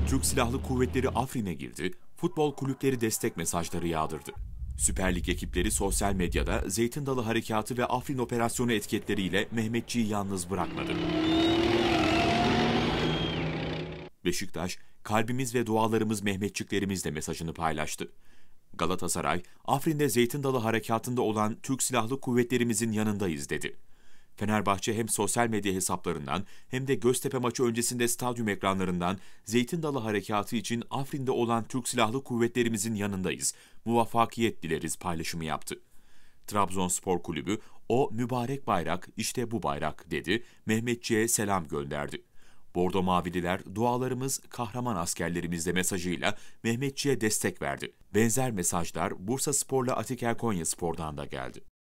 Türk Silahlı Kuvvetleri Afrin'e girdi, futbol kulüpleri destek mesajları yağdırdı. Süper Lig ekipleri sosyal medyada Zeytin Dalı Harekatı ve Afrin Operasyonu etiketleriyle Mehmetçiği yalnız bırakmadı. Beşiktaş, kalbimiz ve dualarımız Mehmetçiklerimizle mesajını paylaştı. Galatasaray, Afrin'de Zeytin Dalı Harekatı'nda olan Türk Silahlı Kuvvetlerimizin yanındayız dedi. Fenerbahçe hem sosyal medya hesaplarından hem de Göztepe maçı öncesinde stadyum ekranlarından Zeytin Dalı Harekatı için Afrin'de olan Türk Silahlı Kuvvetlerimizin yanındayız, muvaffakiyet dileriz paylaşımı yaptı. Trabzonspor Kulübü, o mübarek bayrak işte bu bayrak dedi, Mehmetçiğe selam gönderdi. Bordo Mavililer dualarımız kahraman askerlerimizle mesajıyla Mehmetçiğe destek verdi. Benzer mesajlar Bursaspor'la Atiker Konyaspor'dan da geldi.